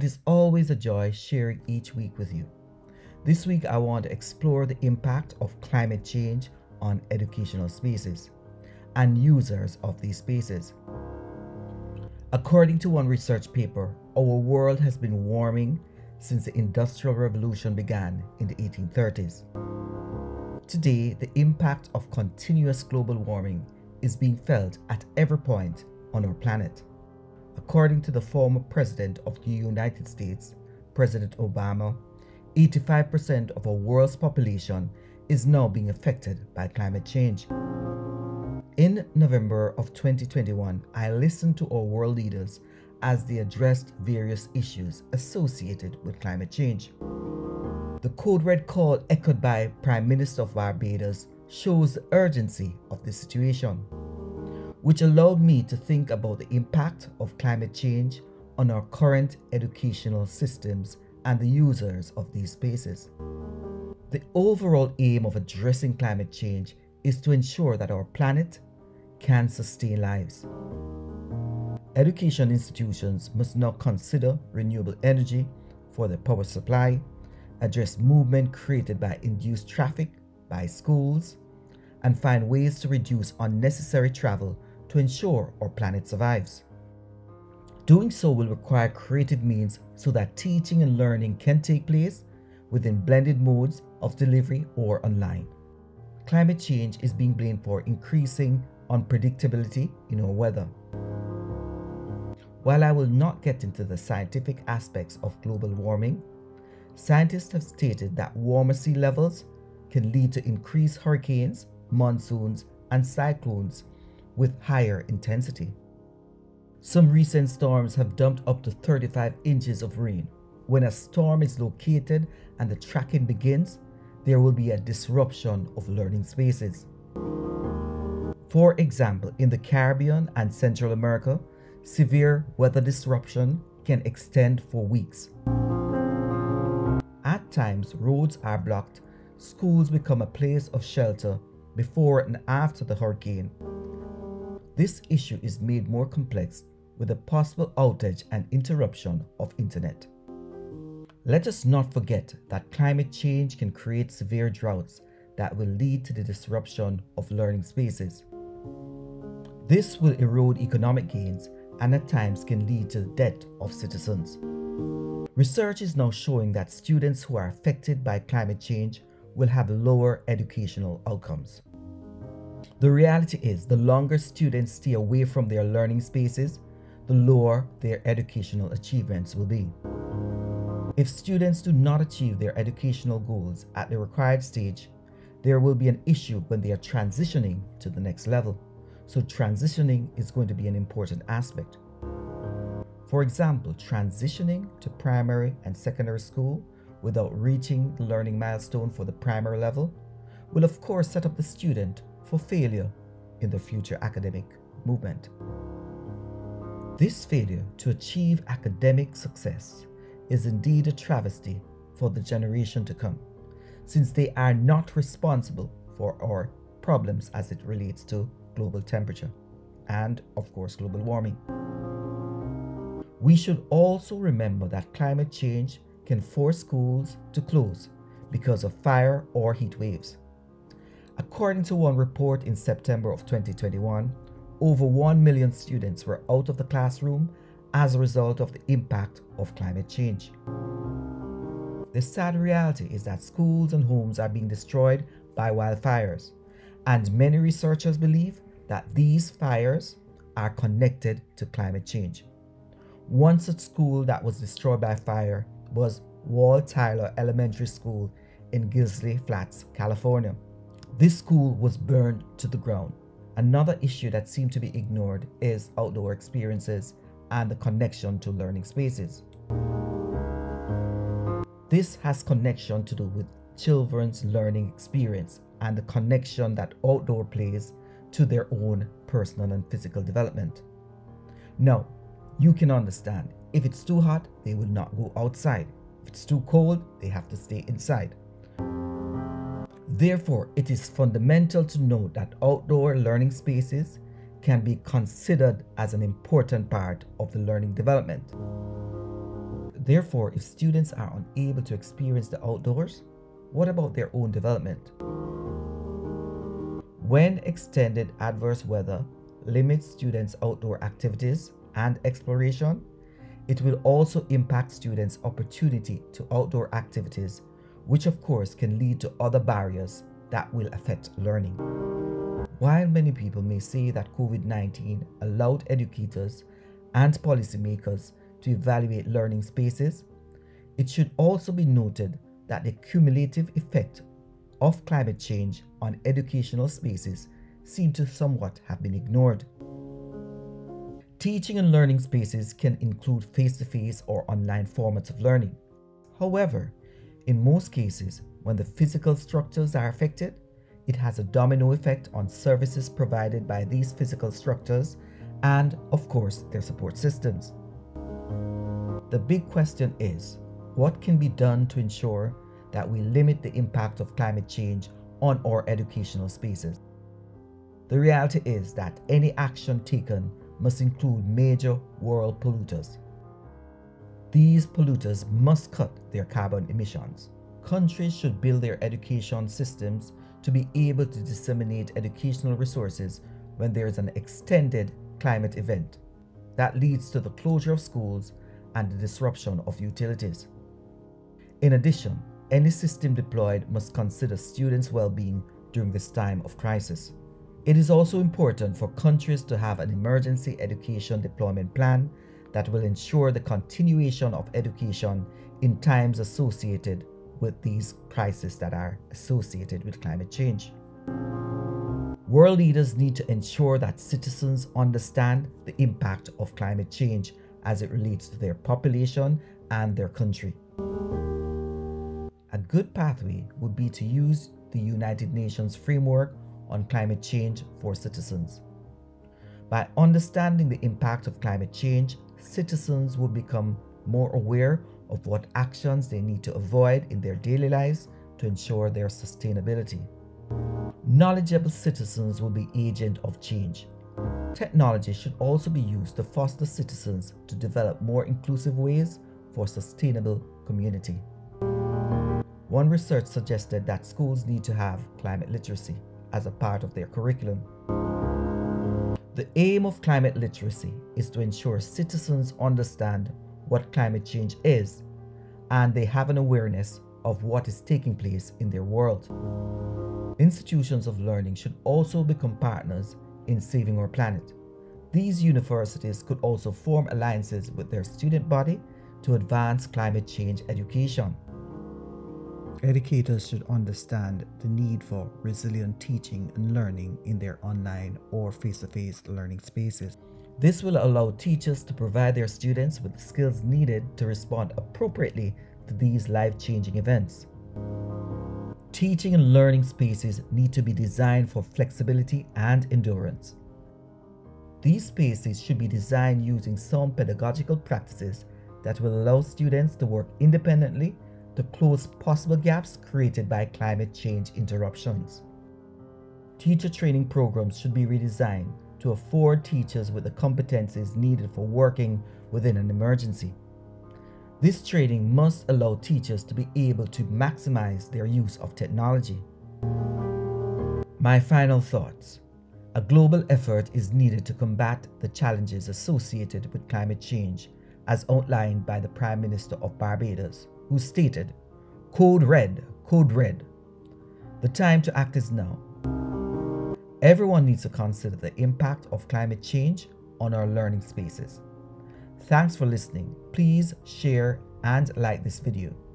is always a joy sharing each week with you. This week I want to explore the impact of climate change on educational spaces and users of these spaces. According to one research paper, our world has been warming since the Industrial Revolution began in the 1830s. Today, the impact of continuous global warming is being felt at every point on our planet. According to the former President of the United States, President Obama, 85% of our world's population is now being affected by climate change. In November of 2021, I listened to our world leaders as they addressed various issues associated with climate change. The code red call echoed by Prime Minister of Barbados shows the urgency of the situation, which allowed me to think about the impact of climate change on our current educational systems and the users of these spaces. The overall aim of addressing climate change is to ensure that our planet can sustain lives. Education institutions must now consider renewable energy for their power supply, address movement created by induced traffic by schools, and find ways to reduce unnecessary travel to ensure our planet survives. Doing so will require creative means so that teaching and learning can take place within blended modes of delivery or online. Climate change is being blamed for increasing unpredictability in our weather. While I will not get into the scientific aspects of global warming, scientists have stated that warmer sea levels can lead to increased hurricanes, monsoons, and cyclones with higher intensity. Some recent storms have dumped up to 35 inches of rain. When a storm is located and the tracking begins, there will be a disruption of learning spaces. For example, in the Caribbean and Central America, severe weather disruption can extend for weeks. At times, roads are blocked, schools become a place of shelter before and after the hurricane. This issue is made more complex with a possible outage and interruption of internet. Let us not forget that climate change can create severe droughts that will lead to the disruption of learning spaces. This will erode economic gains and at times can lead to the death of citizens. Research is now showing that students who are affected by climate change will have lower educational outcomes. The reality is, the longer students stay away from their learning spaces, the lower their educational achievements will be. If students do not achieve their educational goals at the required stage, there will be an issue when they are transitioning to the next level. So transitioning is going to be an important aspect. For example, transitioning to primary and secondary school without reaching the learning milestone for the primary level will of course set up the student for failure in the future academic movement. This failure to achieve academic success is indeed a travesty for the generation to come, since they are not responsible for our problems as it relates to global temperature and, of course, global warming. We should also remember that climate change can force schools to close because of fire or heat waves. According to one report in September of 2021, over 1 million students were out of the classroom as a result of the impact of climate change. The sad reality is that schools and homes are being destroyed by wildfires, and many researchers believe that these fires are connected to climate change. One such school that was destroyed by fire was Walt Tyler Elementary School in Gilsley Flats, California. This school was burned to the ground. Another issue that seemed to be ignored is outdoor experiences and the connection to learning spaces. This has connection to do with children's learning experience and the connection that outdoor plays to their own personal and physical development. Now, you can understand, if it's too hot, they will not go outside. If it's too cold, they have to stay inside. Therefore, it is fundamental to note that outdoor learning spaces can be considered as an important part of the learning development. Therefore, if students are unable to experience the outdoors, what about their own development? When extended adverse weather limits students' outdoor activities and exploration, it will also impact students' opportunity to outdoor activities, which of course can lead to other barriers that will affect learning. While many people may say that COVID-19 allowed educators and policymakers to evaluate learning spaces, it should also be noted that the cumulative effect of climate change on educational spaces seem to somewhat have been ignored. Teaching and learning spaces can include face-to-face or online formats of learning. However, in most cases, when the physical structures are affected, it has a domino effect on services provided by these physical structures and, of course, their support systems. The big question is, what can be done to ensure that we limit the impact of climate change on our educational spaces? The reality is that any action taken must include major world polluters. These polluters must cut their carbon emissions. Countries should build their education systems to be able to disseminate educational resources when there is an extended climate event that leads to the closure of schools and the disruption of utilities. In addition, any system deployed must consider students' well-being during this time of crisis. It is also important for countries to have an emergency education deployment plan that will ensure the continuation of education in times associated with these crises that are associated with climate change. World leaders need to ensure that citizens understand the impact of climate change as it relates to their population and their country. A good pathway would be to use the United Nations framework on climate change for citizens. By understanding the impact of climate change, citizens will become more aware of what actions they need to avoid in their daily lives to ensure their sustainability. Knowledgeable citizens will be agents of change. Technology should also be used to foster citizens to develop more inclusive ways for sustainable community. One research suggested that schools need to have climate literacy as a part of their curriculum. The aim of climate literacy is to ensure citizens understand what climate change is and they have an awareness of what is taking place in their world. Institutions of learning should also become partners in saving our planet. These universities could also form alliances with their student body to advance climate change education. Educators should understand the need for resilient teaching and learning in their online or face-to-face learning spaces. This will allow teachers to provide their students with the skills needed to respond appropriately to these life-changing events. Teaching and learning spaces need to be designed for flexibility and endurance. These spaces should be designed using some pedagogical practices that will allow students to work independently to close possible gaps created by climate change interruptions. Teacher training programs should be redesigned to afford teachers with the competencies needed for working within an emergency. This training must allow teachers to be able to maximize their use of technology. My final thoughts. A global effort is needed to combat the challenges associated with climate change, as outlined by the Prime Minister of Barbados, who stated, "Code red, code red. The time to act is now." Everyone needs to consider the impact of climate change on our learning spaces. Thanks for listening. Please share and like this video.